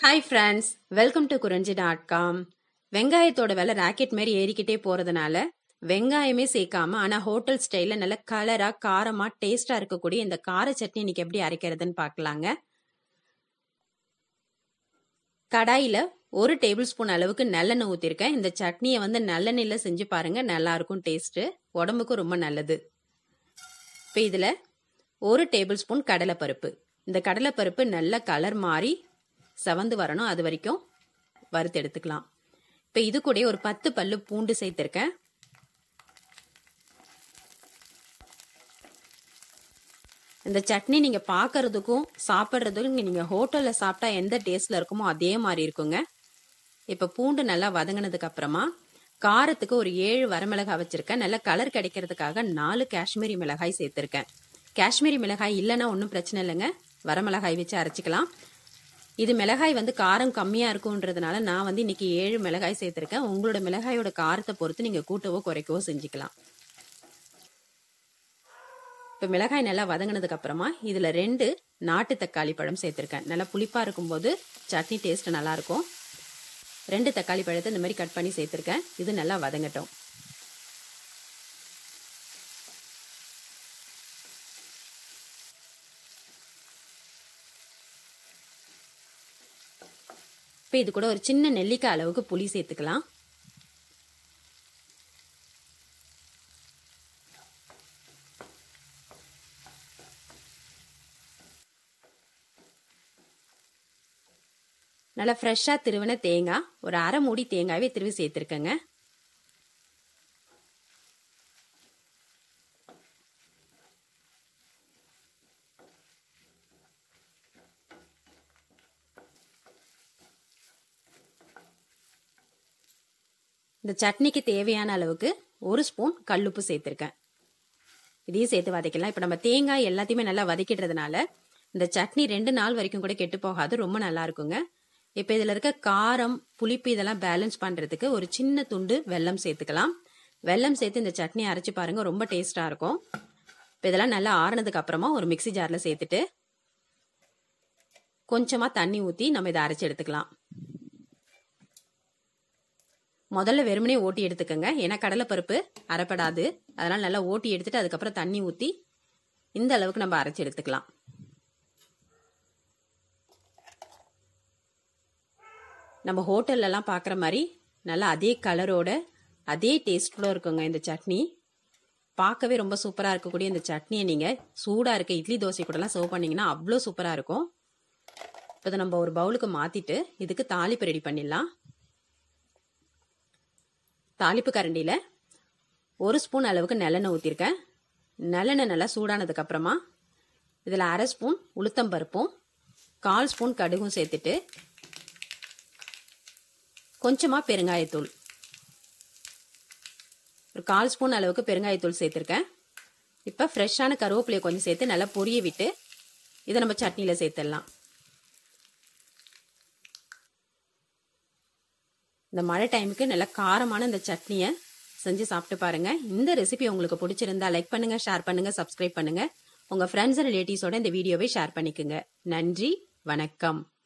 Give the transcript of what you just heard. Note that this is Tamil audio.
ஹாய் ஃப்ரெண்ட்ஸ், வெல்கம் டு குறிஞ்சி.com. வெங்காயத்தோட விலை ராக்கெட் மாதிரி ஏறிக்கிட்டே போறதுனால வெங்காயமே சேர்க்காம ஆனா ஹோட்டல் ஸ்டைல நல்ல கலரா காரமா டேஸ்டா இருக்கக்கூடிய இந்த கார சட்னி இன்னைக்கு எப்படி அரைக்கிறதுன்னு பார்க்கலாங்க. கடாயில 1 டேபிள் ஸ்பூன் அளவுக்கு நல்லெண்ணெய் ஊத்திருக்கேன். இந்த சட்னியை நல்லெண்ணெயில செஞ்சு பாருங்க, நல்லா இருக்கும். டேஸ்ட் உடம்புக்கும் ரொம்ப நல்லது. இப்போ இதுல 1 டேபிள் ஸ்பூன் கடலைப்பருப்பு. இந்த கடலைப்பருப்பு நல்ல கலர் மாறி செவந்து வரணும், அது வரைக்கும் வறுத்து எடுத்துக்கலாம். இப்போ இது கூட ஒரு 10 பல்லு பூண்டு சேர்த்திருக்கேன். இந்த சட்னி நீங்க பாக்குறதுக்கும் சாப்பிட்றதுக்கும் நீங்க ஹோட்டல்ல சாப்பிட்டா எந்த டேஸ்ட்ல இருக்குமோ அதே மாதிரி இருக்குங்க. இப்போ பூண்டு நல்லா வதங்கினதுக்கு அப்புறமா காரத்துக்கு ஒரு 7 வரமிளகாய் வச்சிருக்கேன். நல்ல கலர் கிடைக்கிறதுக்காக 4 காஷ்மீரி மிளகாய் சேர்த்திருக்கேன். காஷ்மீரி மிளகாய் இல்லைன்னா ஒன்றும் பிரச்சனை இல்லைங்க, வரமிளகாய் வச்சு அரைச்சிக்கலாம். இது மிளகாய் காரம் கம்மியா இருக்கும்ன்றதுனால நான் இன்னைக்கு 7 மிளகாய் சேர்த்திருக்கேன். உங்களோட மிளகாயோட காரத்தை பொறுத்து நீங்க கூட்டவோ குறைக்கவோ செஞ்சுக்கலாம். இப்போ மிளகாய் நல்லா வதங்கினதுக்கு அப்புறமா இதுல 2 நாட்டு தக்காளி பழம் சேர்த்திருக்கேன். நல்லா புளிப்பா இருக்கும்போது சட்னி டேஸ்ட் நல்லா இருக்கும். 2 தக்காளி பழத்தை இந்த மாதிரி கட் பண்ணி சேர்த்திருக்கேன். இது நல்லா வதங்கட்டும். இப்போ இது கூட ஒரு சின்ன நெல்லிக்காய் அளவுக்கு புளி சேர்த்துக்கலாம். நல்லா ஃப்ரெஷ்ஷா திருவின தேங்காய், ஒரு அரை மூடி தேங்காவே திருவி சேர்த்துருக்கேங்க. இந்த சட்னிக்கு தேவையான அளவுக்கு 1 ஸ்பூன் கல்லுப்பு சேர்த்திருக்கேன். இதையும் சேர்த்து வதக்கலாம். இப்போ நம்ம தேங்காய் எல்லாத்தையுமே நல்லா வதக்கிடுறதுனால இந்த சட்னி 2 நாள் வரைக்கும் கூட கெட்டு போகாது, ரொம்ப நல்லா இருக்குங்க. இப்போ இதுல இருக்க காரம் புளிப்பு இதெல்லாம் பேலன்ஸ் பண்றதுக்கு ஒரு சின்ன துண்டு வெல்லம் சேர்த்துக்கலாம். வெல்லம் சேர்த்து இந்த சட்னி அரைச்சு பாருங்க, ரொம்ப டேஸ்டா இருக்கும். இப்போ இதெல்லாம் நல்லா ஆறுனதுக்கு அப்புறமா ஒரு மிக்சி ஜார்ல சேர்த்துட்டு கொஞ்சமா தண்ணி ஊத்தி நம்ம இதை அரைச்சு எடுத்துக்கலாம். முதல்ல வெறுமனே ஓட்டி எடுத்துக்கங்க, ஏன்னா கடலைப்பருப்பு அரைப்படாது. அதனால நல்லா ஓட்டி எடுத்துட்டு அதுக்கப்புறம் தண்ணி ஊத்தி இந்த அளவுக்கு நம்ம அரைச்சு எடுத்துக்கலாம். நம்ம ஹோட்டல்ல எல்லாம் பாக்குற மாதிரி நல்லா அதே கலரோட அதே டேஸ்ட்ல இருக்குங்க இந்த சட்னி. பார்க்கவே ரொம்ப சூப்பரா இருக்கக்கூடிய இந்த சட்னியை நீங்க சூடா இருக்க இட்லி தோசை கூட எல்லாம் சர்வ் பண்ணீங்கன்னா அவ்வளோ சூப்பரா இருக்கும். இப்போ இதை நம்ம ஒரு பவுலுக்கு மாத்திட்டு இதுக்கு தாளிப்பு ரெடி பண்ணிடலாம். தாளிப்பு கரண்டியில 1 ஸ்பூன் அளவுக்கு நல்லெண்ணெய் ஊத்திருக்கேன். நல்லெண்ணெய் நல்லா சூடானதுக்கு அப்புறமா இதுல அரை ஸ்பூன் உளுத்தம் பருப்பும் 1/4 ஸ்பூன் கடுகும் சேர்த்துட்டு கொஞ்சமா பெருங்காயத்தூள், ஒரு 1/4 ஸ்பூன் அளவுக்கு பெருங்காயத்தூள் சேர்த்திருக்கேன். இப்ப ஃப்ரெஷ்ஷான கருவேப்பிலையை கொஞ்சம் சேர்த்து நல்லா பொரிய விட்டு இதை நம்ம சட்னியில சேர்த்துடலாம். இந்த மழை டைமுக்கு நல்ல காரமான இந்த சட்னியை செஞ்சு சாப்பிட்டு பாருங்க. இந்த ரெசிபி உங்களுக்கு பிடிச்சிருந்தா லைக் பண்ணுங்க, ஷேர் பண்ணுங்க, சப்ஸ்கிரைப் பண்ணுங்க. உங்க ஃப்ரெண்ட்ஸ் அண்ட் ரிலேட்டிவ்ஸோட இந்த வீடியோவை ஷேர் பண்ணிக்கோங்க. நன்றி, வணக்கம்.